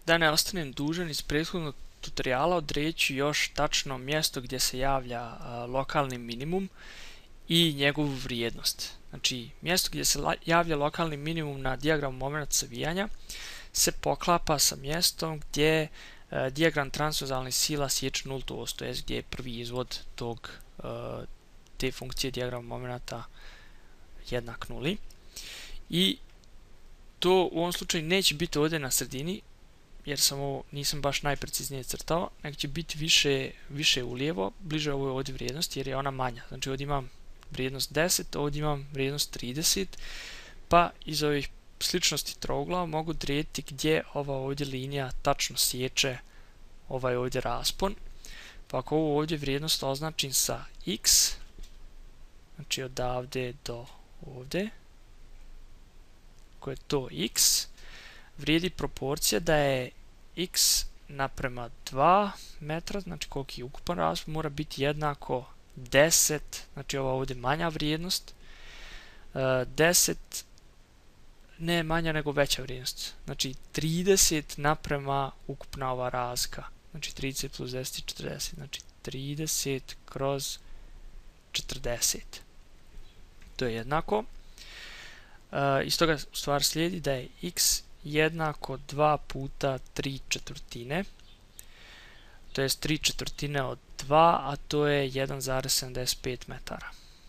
Da ne ostanem dužan iz prethodnog tutoriala, odredit ću još tačno mjesto gdje se javlja lokalni minimum i njegovu vrijednost. Znači, mjesto gdje se javlja lokalni minimum na dijagramu momenata savijanja se poklapa sa mjestom gdje dijagram transverzalnih sila sječe nultu os, to jest gdje je prvi izvod te funkcije dijagrama momenata jednak nuli. I to u ovom slučaju neće biti ovdje na sredini, jer nisam baš najpreciznije crtao, nego će biti više ulijevo, bliže ovoj ovdje vrijednosti, jer je ona manja. Znači ovdje imam vrijednost 10, ovdje imam vrijednost 30, pa iz ovih sličnosti trougla mogu odrediti gdje ova ovdje linija tačno sječe ovaj ovdje raspon. Pa ako ovu ovdje vrijednost označim sa x, znači odavde do ovdje, ako je to x, vrijedi proporcija da je x naprema 2 metra, znači koliki je ukupan raspon, mora biti jednako 10, znači ova ovdje manja vrijednost, 10 ne manja nego veća vrijednost, znači 30 naprema ukupna ova razlika, znači 30 plus 10 je 40, znači 30 kroz 40. To je jednako. Iz toga u stvari slijedi da je x jednako 2 puta 3/4, to je 3/4 od 2, a to je 1,75 metara.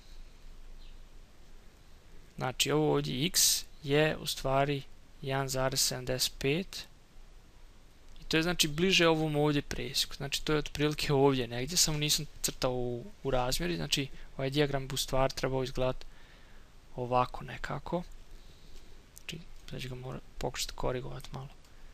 Znači ovo ovdje x je u stvari 1,75 i to je znači bliže ovom ovdje presjeku. Znači to je otprilike ovdje negdje, samo nisam crtao u razmjeri, znači ovaj dijagram bi u stvari trebao izgledati ovako nekako. Znači sad ću ga pokušati korigovati malo.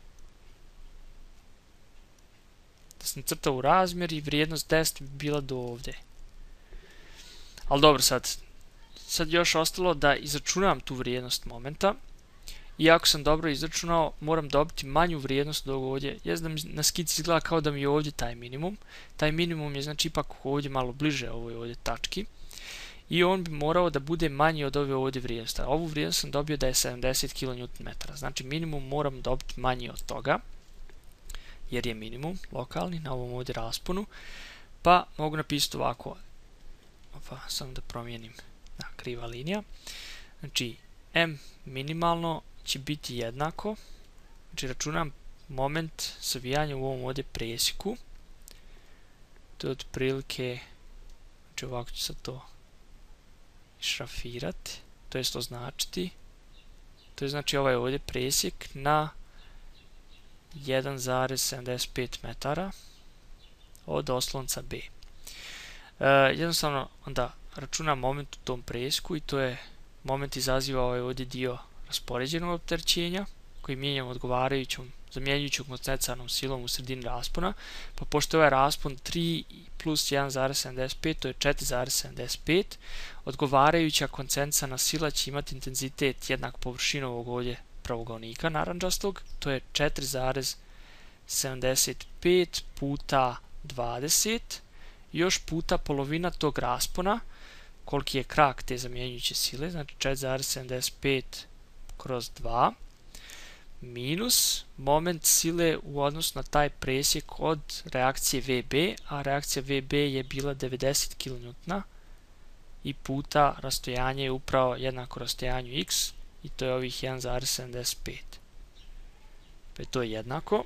Da sam crtao u razmjer i vrijednost 10 bi bila do ovdje. Ali dobro, sad još ostalo da izračunam tu vrijednost momenta. I ako sam dobro izračunao, moram dobiti manju vrijednost od ovdje. Jest da mi na skici izgleda kao da mi je ovdje taj minimum. Taj minimum je znači ipak ovdje malo bliže ovoj ovdje tački. I on bi morao da bude manji od ove ovdje vrijednosti. Ovu vrijednost sam dobio da je 70 kN. Znači minimum moram dobiti manji od toga, jer je minimum lokalni na ovom ovdje rasponu. Pa mogu napisati ovako. Samo da promijenim. Kriva linija. Znači m minimalno će biti jednako. Znači računam moment savijanja u ovom ovdje presjeku. To je otprilike, znači ovako ću sad to šrafirati, to jest označiti. To je znači ovaj ovdje presjek na 1,75 metara od oslonca B. Jednostavno onda računam moment u tom presjeku i to je moment izaziva ovaj ovdje dio raspoređenog opterećenja koji mijenjam odgovarajućom zamjenjujućom koncentriranom silom u sredini raspona, pa pošto je ovaj raspon 3 plus 1,75, to je 4,75, odgovarajuća koncentrirana sila će imati intenzitet jednak površini ovog ovdje pravougaonika narandžastog, to je 4,75 puta 20, još puta polovina tog raspona, koliki je krak te zamjenjujuće sile, znači 4,75 kroz 2, minus moment sile u odnosu na taj presjek od reakcije VB, a reakcija VB je bila 90 kN i puta rastojanje je upravo jednako rastojanju x i to je ovih 1,75. Pa je to jednako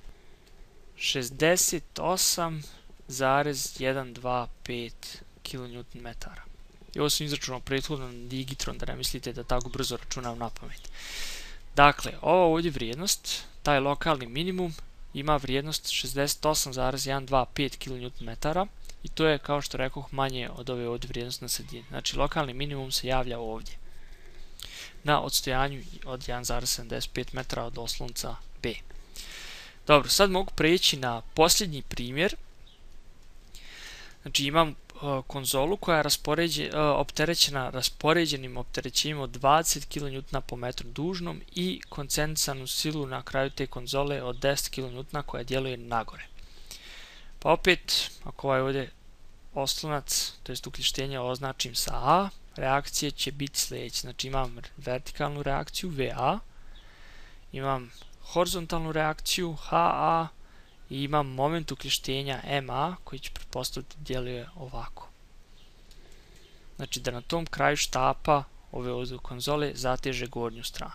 68,125 kN. I ovo sam izračunao prethodno na digitron, da ne mislite da tako brzo računam na pamet. Dakle, ova ovdje vrijednost, taj lokalni minimum, ima vrijednost 68,125 kN i to je, kao što rekoh, manje od ove ovdje vrijednosti na sredini. Znači, lokalni minimum se javlja ovdje, na odstojanju od 1,75 metara od oslonca B. Dobro, sad mogu preći na posljednji primjer. Znači, imam konzolu koja je opterećena raspoređenim opterećenjem od 20 kN po metru dužnom i koncentrisanu silu na kraju te konzole od 10 kN koja djeluje nagore. Pa opet, ako ovaj ovdje oslonac, to jest uključenje, označim sa A, reakcije će biti sljedeće. Znači imam vertikalnu reakciju VA, imam horizontalnu reakciju HA i imam moment uključenja MA koji će pretpostaviti djeluje ovako. Znači da na tom kraju štapa ove ovdje konzole zateže gornju stranu.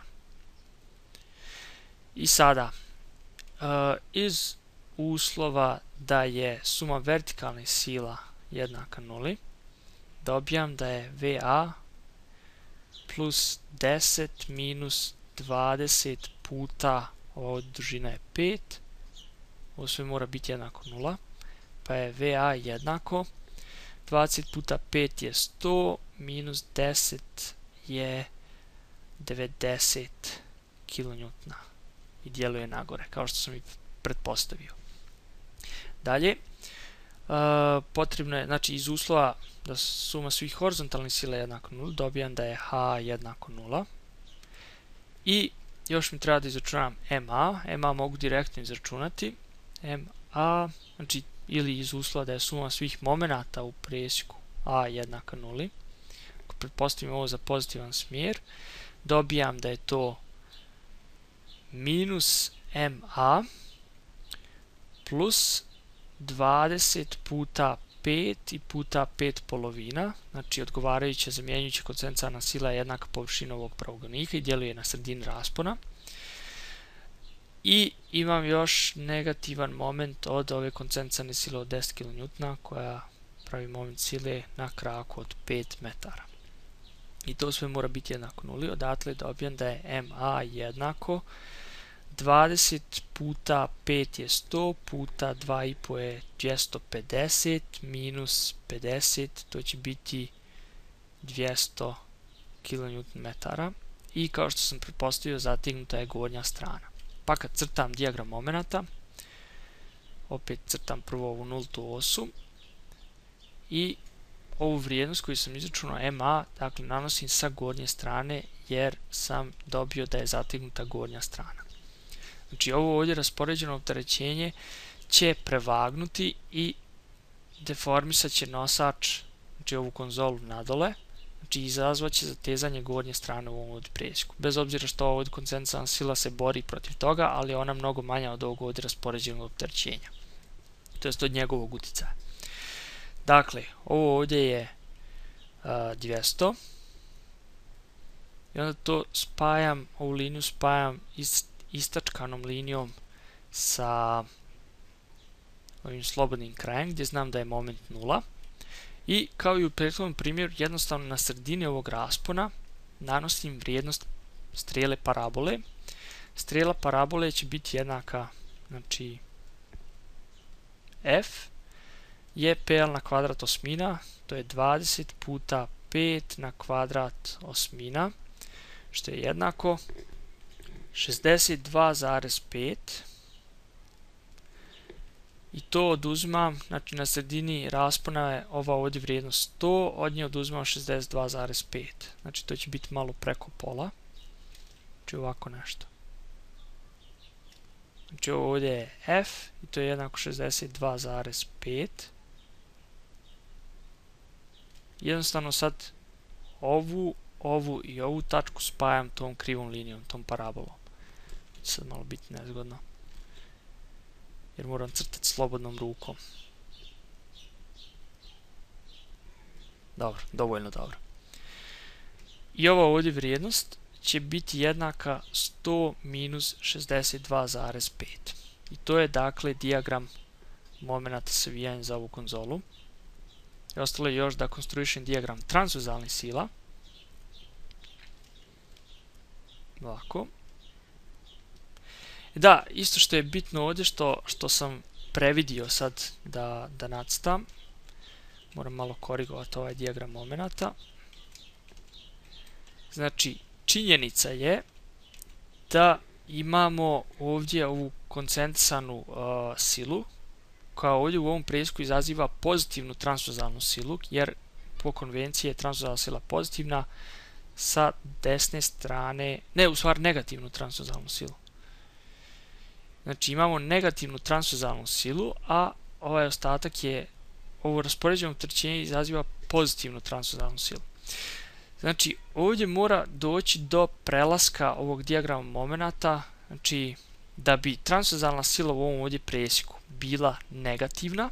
I sada, iz uslova da je suma vertikalnih sila jednaka nuli, dobijam da je VA plus 10 minus 20 puta, ova dužina je 5, ovo sve mora biti jednako 0, pa je VA jednako 20 puta 5 je 100 minus 10 je 90 kN i djeluje nagore, kao što sam i pretpostavio. Dalje, potrebno je, znači iz uslova da suma svih horizontalnih sila jednako 0, dobijam da je H jednako 0. I još mi treba da izračunam MA. MA mogu direktno izračunati. MA, znači ili iz uslova da je suma svih momenata u presjeku A jednaka 0. Ako pretpostavim ovo za pozitivan smjer, dobijam da je to minus MA plus 20 puta 5 i puta 5 polovina, znači odgovarajuća zamjenjujuća koncentrana sila je jednaka površini ovog pravougolnika i djeluje na sredini raspona. I imam još negativan moment od ove koncentrane sile od 10 kN koja pravi moment sile na kraku od 5 metara. I to sve mora biti jednako 0, odatle dobijam da je MA jednako 20 puta 5 je 100 puta 2,5 je 250 minus 50, to će biti 200 kN. I kao što sam pretpostavio, zategnuta je gornja strana. Pa kad crtam dijagram momenata, opet crtam prvo ovu nultu osu i ovu vrijednost koju sam izračunao MA, dakle nanosim sa gornje strane jer sam dobio da je zategnuta gornja strana. Znači ovo ovdje raspoređeno opterećenje će prevagnuti i deformisat će nosač, znači ovu konzolu nadole, znači izazvat će zatezanje gornje strane u ovom ovdje presjeku. Bez obzira što ova ovdje koncentrana sila se bori protiv toga, ali ona je mnogo manja od ovog ovdje raspoređenog opterećenja. To jest od njegovog utjecaja. Dakle, ovo ovdje je 200 i onda to spajam, ovu liniju spajam istačkanom linijom sa ovim slobodnim krajem gdje znam da je moment 0 i kao i u prethodnom primjeru jednostavno na sredini ovog raspona nanosim vrijednost strele parabole. Strela parabole će biti jednaka, znači F je PL na kvadrat osmina, to je 20 puta 5 na kvadrat osmina, što je jednako 62,5 i to oduzimam, znači na sredini raspona je ova ovdje vrijednost 100, od nje oduzimam 62,5, znači to će biti malo preko pola, znači ovako nešto. Znači ovo ovdje je F i to je jednako 62,5. Jednostavno sad ovu i ovu tačku spajam tom krivom linijom, tom parabolom. Sad malo biti nezgodno, jer moram crtati slobodnom rukom. Dobro, dovoljno dobro. I ova ovdje vrijednost će biti jednaka 100 minus 62,5. I to je dakle dijagram momenata savijanja za ovu konzolu. I ostalo je još da konstruišem dijagram transverzalnih sila. Ovako. Da, isto što je bitno ovdje, što sam previdio sad da nacrtam, moram malo korigovati ovaj dijagram momenata. Znači, činjenica je da imamo ovdje ovu koncentrisanu silu, koja ovdje u ovom presjeku izaziva pozitivnu transverzalnu silu, jer po konvenciji je transverzalna sila pozitivna sa desne strane, ne, u stvari negativnu transverzalnu silu. Znači imamo negativnu transverzalnu silu, a ovaj ostatak je, ovo raspoređeno opterećenje izaziva pozitivnu transverzalnu silu. Znači ovdje mora doći do prelaska ovog dijagrama momenata, znači da bi transverzalna sila u ovom ovdje presjeku bila negativna,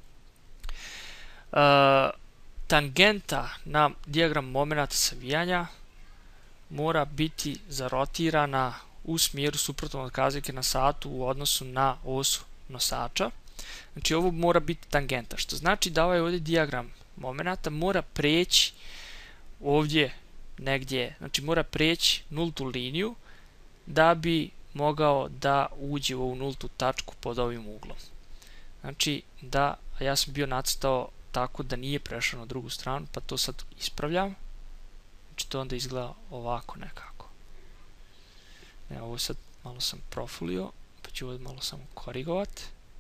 tangenta na dijagram momenata savijanja mora biti zarotirana u smjeru suprotno od kazaljke na satu u odnosu na osu nosača. Znači ovo mora biti tangenta, što znači da ovaj ovdje dijagram momenata mora preći ovdje negdje, znači mora preći nultu liniju da bi mogao da uđe u ovu nultu tačku pod ovim uglom. Znači da, ja sam bio nacrtao tako da nije prešao na drugu stranu, pa to sad ispravljam. Znači to onda izgleda ovako nekako. Ovo sad malo sam profulio, pa ću ovo malo samo korigovati.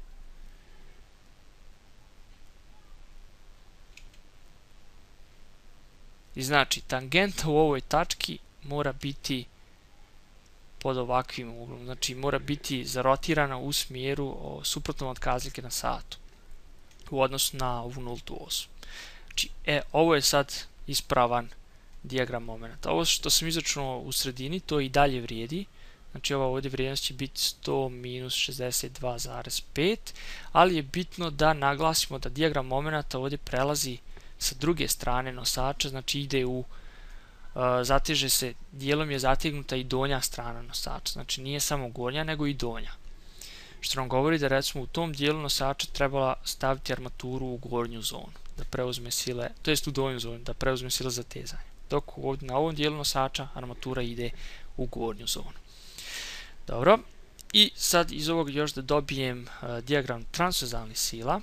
I znači, tangenta u ovoj tački mora biti pod ovakvim uglom. Znači, mora biti zarotirana u smjeru suprotnom od kazaljke na satu u odnosu na ovu nultu osu. Znači, ovo je sad ispravan dijagram momenta. Ovo što sam izračunao u sredini, to i dalje vrijedi. Znači, ova ovdje vrijednost će biti 100 minus 62,5, ali je bitno da naglasimo da dijagram momenta ovdje prelazi sa druge strane nosača, znači ide u, zateže se, dijelom je zategnuta i donja strana nosača, znači nije samo gornja nego i donja. Što nam govori da recimo u tom dijelu nosača trebala staviti armaturu u gornju zonu, da preuzme sile, to jest u donju zonu, da preuzme sile zatezanja. Dok ovdje na ovom dijelu nosača armatura ide u gornju zonu. Dobro, i sad iz ovog još da dobijem dijagram transverzalnih sila.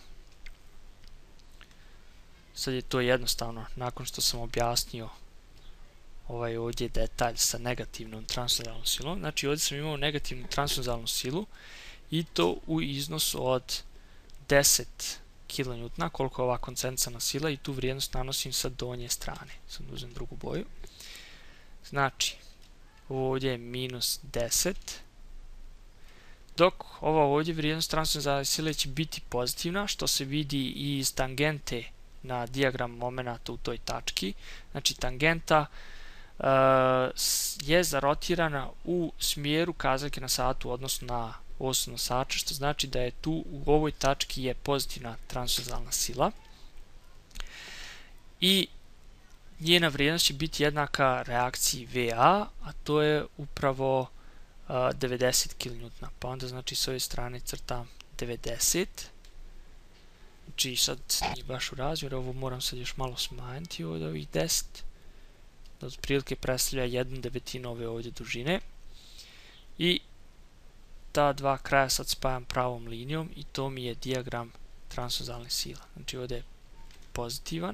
Sad je to jednostavno, nakon što sam objasnio ovaj ovdje detalj sa negativnom transverzalnom silom. Znači ovdje sam imao negativnu transverzalnu silu i to u iznosu od 10 kN, koliko je ova koncentrana sila, i tu vrijednost nanosim sa donje strane. Sad uzem drugu boju. Znači, ovdje je minus 10, dok ova ovdje vrijednost transverzalne sile će biti pozitivna, što se vidi i iz tangente na dijagram momenata u toj tački. Znači tangenta je zarotirana u smjeru kazaljke na satu odnosno na osu nosača, što znači da je tu u ovoj tački je pozitivna transverzalna sila i njena vrijednost će biti jednaka reakciji VA, a to je upravo 90 kN. Pa onda znači s ove strane crtam 90. Znači sad nije baš u razmjeru, ovo moram sad još malo smanjiti od ovih 10, da otprilike predstavlja 1/9 ove ovdje dužine. I ta dva kraja sad spajam pravom linijom i to mi je dijagram transverzalne sila. Znači ovdje je pozitivan,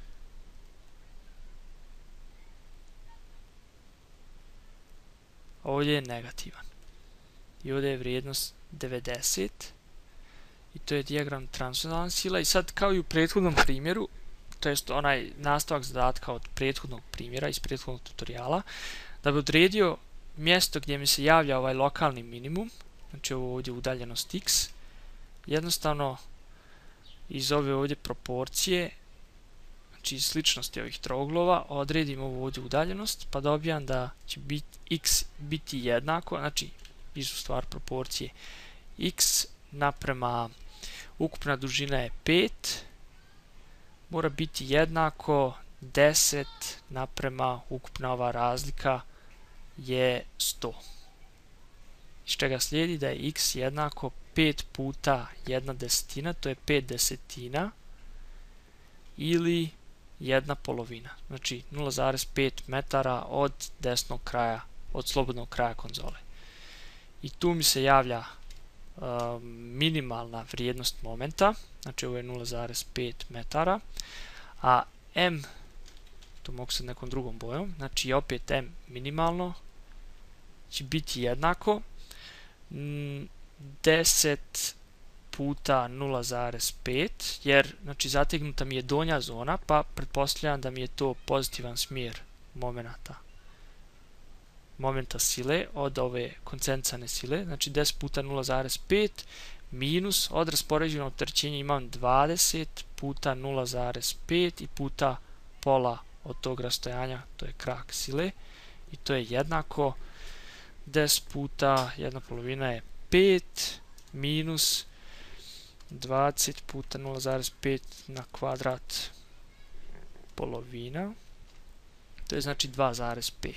ovdje je negativan i ovdje je vrijednost 90. I to je dijagram transverzalne sila. I sad kao i u prethodnom primjeru, to jest onaj nastavak zadatka od prethodnog primjera iz prethodnog tutoriala, da bi odredio mjesto gdje mi se javlja ovaj lokalni minimum, znači ovo ovdje udaljenost x, jednostavno iz ove ovdje proporcije, znači iz sličnosti ovih trouglova, odredim ovu ovdje udaljenost, pa dobijam da će x biti jednako, znači iz u stvar proporcije x naprema ukupna dužina je 5, mora biti jednako 10 naprema ukupna ova razlika je 100. Iz čega slijedi da je x jednako 5 puta 1/10, to je 5 desetina, ili 1/2, znači 0,5 metara od desnog kraja, od slobodnog kraja konzole. I tu mi se javlja minimalna vrijednost momenta, znači ovo je 0,5 metara, a m, to mogu sad nekom drugom bojom, znači opet m minimalno će biti jednako 10 puta 0,5, jer znači zategnuta mi je donja zona, pa pretpostavljam da mi je to pozitivan smjer momenta sile od ove koncentrane sile, znači 10 puta 0,5 minus od raspoređenog opterećenja imam 20 puta 0,5 i puta pola od tog rastojanja, to je krak sile, i to je jednako 10 puta 1/2 je 5 minus 20 puta 0,5 na kvadrat polovina. To je znači 2,5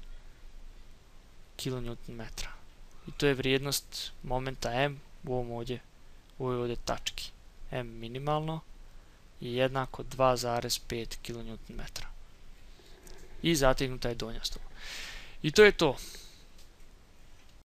kN. I to je vrijednost momenta M u ovoj ovdje tački. M minimalno je jednako 2,5 kN. I zategnuta je donja stopa. I to je to.